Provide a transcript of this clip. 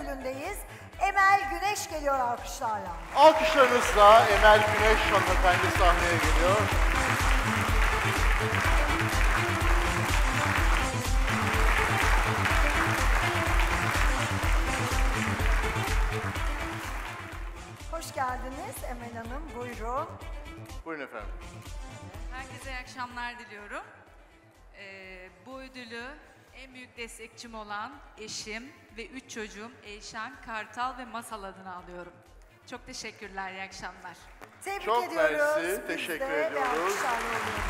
ödülündeyiz. Emel Güneş geliyor alkışlarla. Alkışlarınızla Emel Güneş hanımefendi sahneye geliyor. Hoş geldiniz Emel Hanım, buyurun. Buyurun efendim. Herkese iyi akşamlar diliyorum. Bu ödülü en büyük destekçim olan eşim ve 3 çocuğum Eyşan, Kartal ve Masal adına alıyorum. Çok teşekkürler, iyi akşamlar. Tebrik Çok ediyoruz. mersi, Biz teşekkür de ediyoruz. ve alkışlarla oluyoruz.